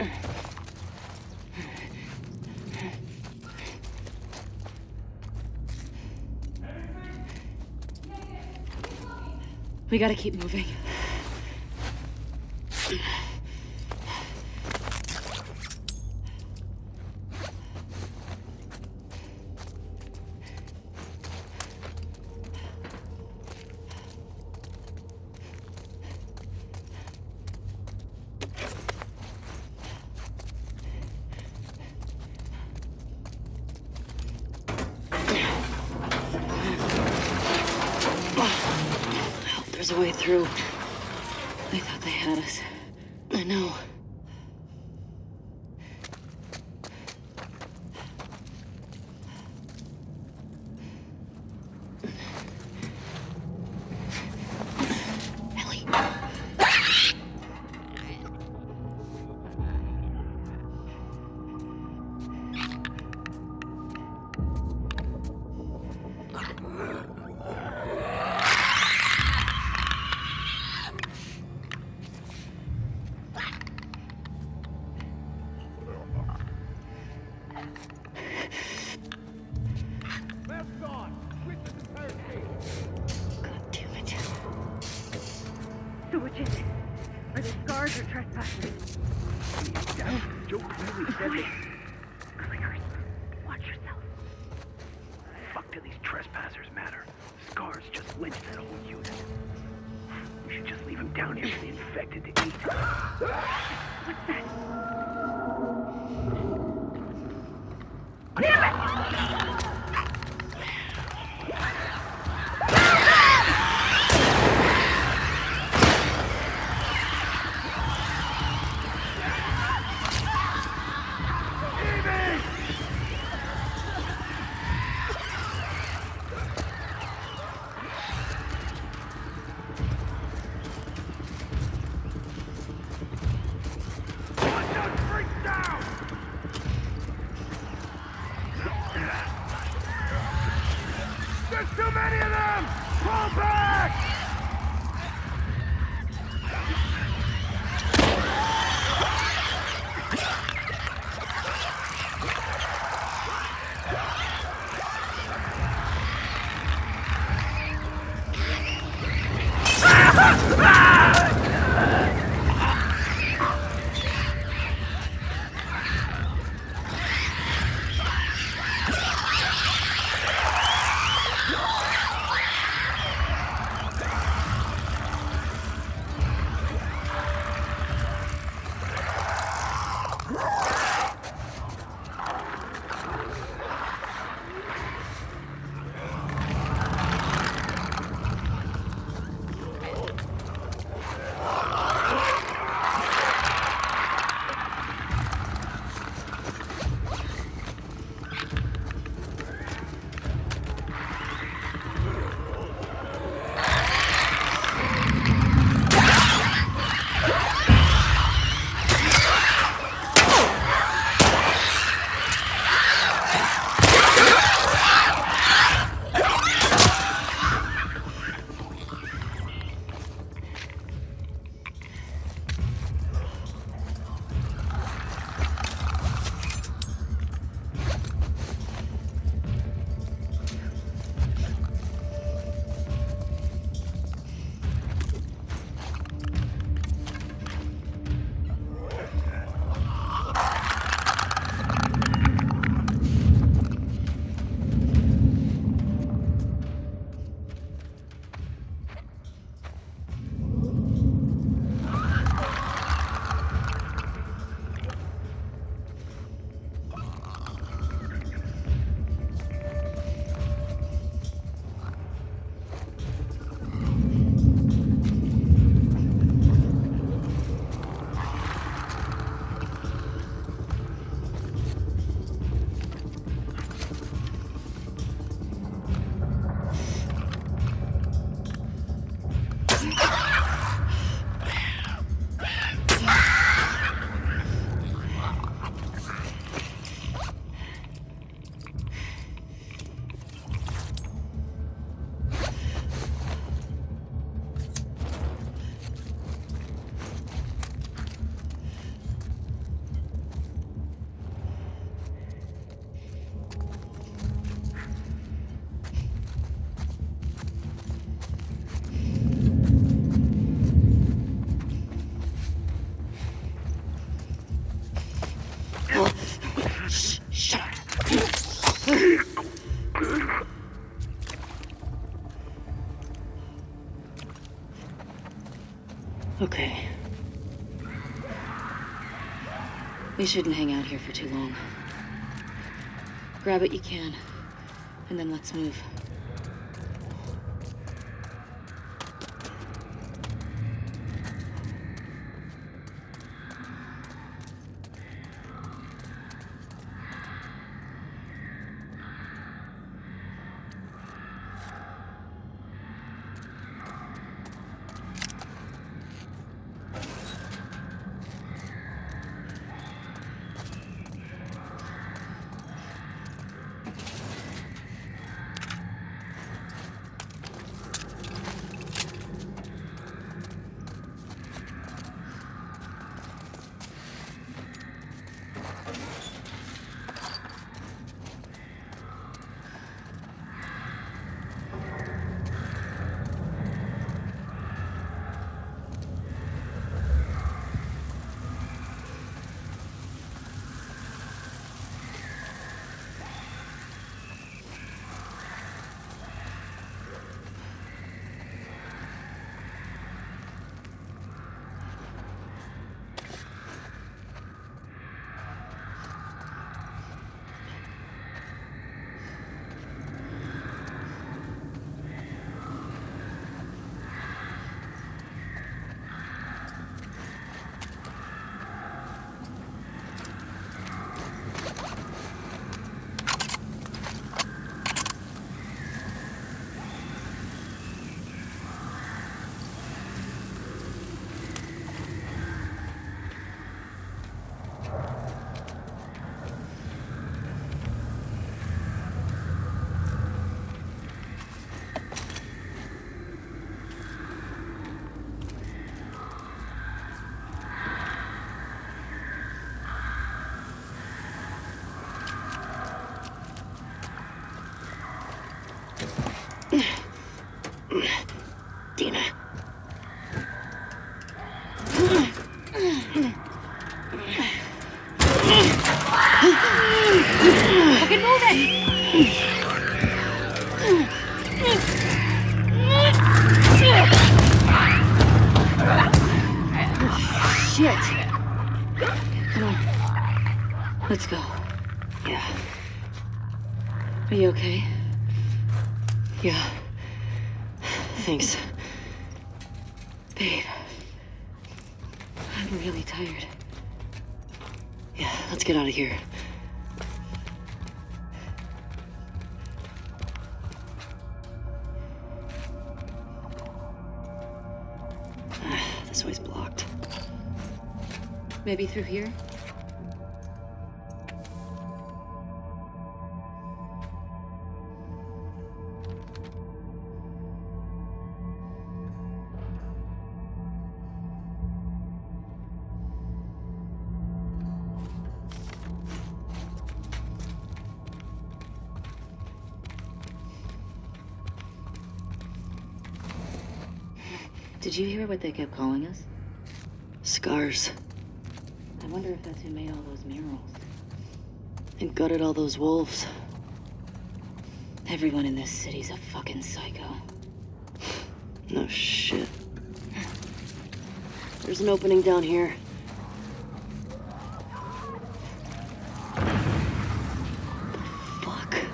We gotta keep moving. There's a way through. They thought they had us. I know. Ellie. So which is it? Are they scars or trespassers? Down. Joe clearly said they... Clingers, watch yourself. Fuck do these trespassers matter? Scars just lynched that whole unit. We should just leave him down here for the infected to eat. What's that? Down! Okay. We shouldn't hang out here for too long. Grab what you can, and then let's move. Dina. Fucking move it! Shit! Come on. Let's go. Yeah. Are you okay? Yeah. Thanks. Babe. I'm really tired. Yeah, let's get out of here. This way's blocked. Maybe through here? Did you hear what they kept calling us? Scars. I wonder if that's who made all those murals. And gutted all those wolves. Everyone in this city's a fucking psycho. No shit. There's an opening down here. Fuck.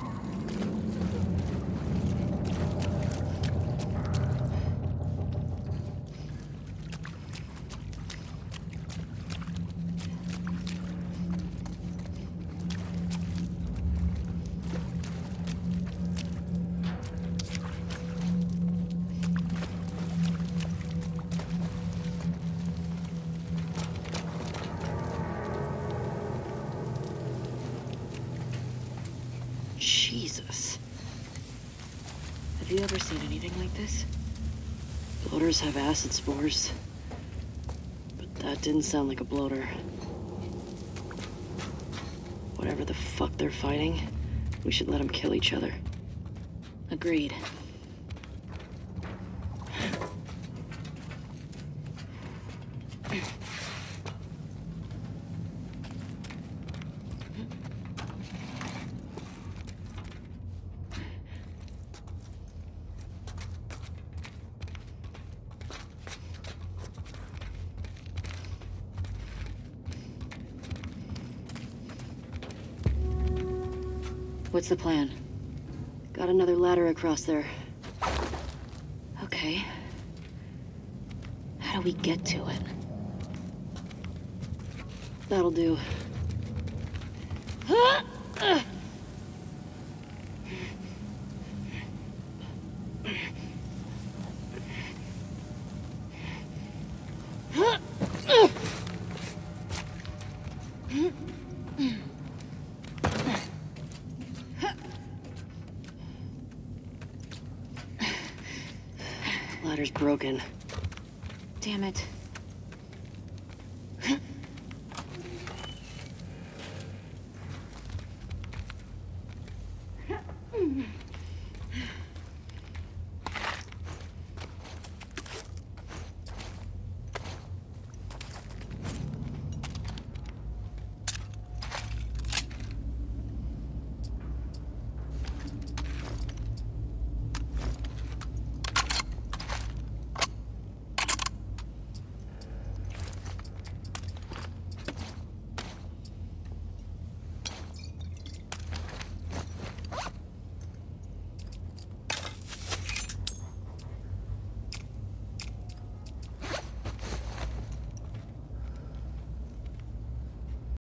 Jesus. Have you ever seen anything like this? Bloaters have acid spores. But that didn't sound like a bloater. Whatever the fuck they're fighting, we should let them kill each other. Agreed. What's the plan? Got another ladder across there. Okay. How do we get to it? That'll do. Ladder's broken. Damn it.